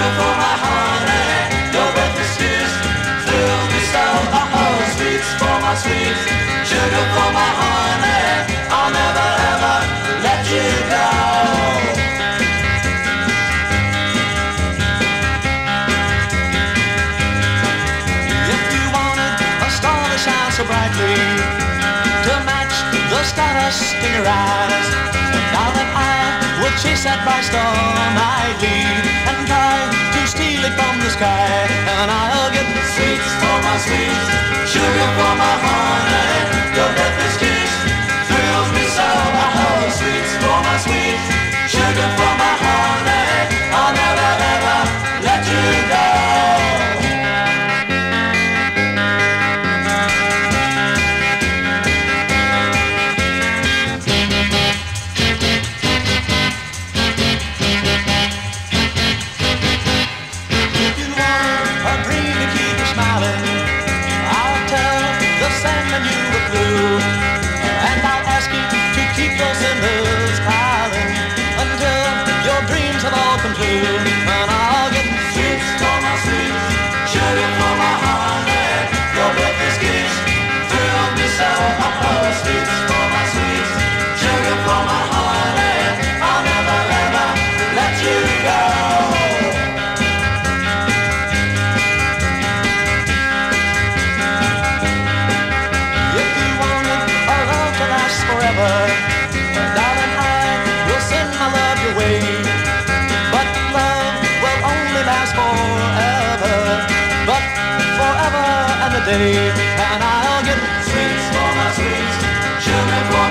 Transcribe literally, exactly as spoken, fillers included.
sugar for my honey. Your breath is kiss, thrills me so. Oh, sweets for my sweets, sugar for my honey. I'll never ever let you go. If you wanted a star to shine so brightly to match the stardust in your eyes, darling, I would chase that bright star nightly and try to steal it from the sky. And I'll get sweets for my sweets, sugar for my honey. Your breath is kiss, thrills me so. Oh, sweets for my sweets, sugar for my honey. I'll never ever let you go. And I'll get sweets for my sweets, sugar for my honey. Your breath is kiss, thrills me so. Oh, sweets for my sweets, sugar for my honey. I'll never ever let you go. If you wanted a love to last forever, darling, I will send my love your way. Forever, but forever and a day. And I'll get sweets for my sweets, sugar for